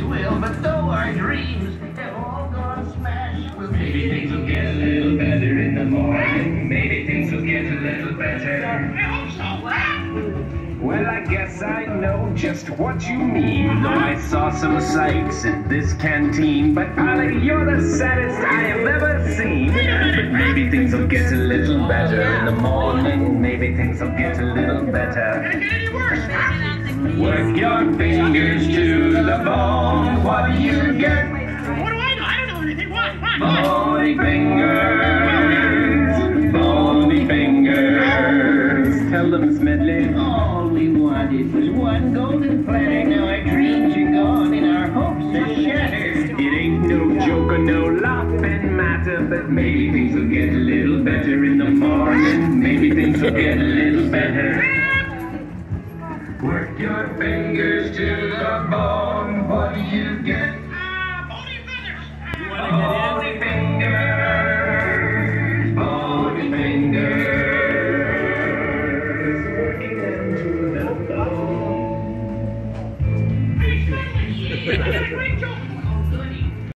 will, but though our dreams have all gone smash, well, maybe things will get a little better in the morning. Maybe things will get a little better. I hope so. Well, I guess I know just what you mean. Though I saw some sights in this canteen, but Ollie, you're the saddest I have ever seen. But maybe things will get a little better in the morning. Maybe things will get a little better. Can't get any worse. Work your fingers to the bone. What do you get? What do I know? I don't know anything. What? Bony fingers. Bony fingers. Tell them, Smedley. All we wanted was one golden platter. Now our dreams are gone and our hopes are shattered. It ain't no joke or no laughing matter, but maybe things will get a little better in the morning. Maybe things will get a little better. Work your fingers to the bone. What do you get? Bony feathers. Bony fingers. Bony fingers. Working them to the bone. Hey, Stanley, you did a great job.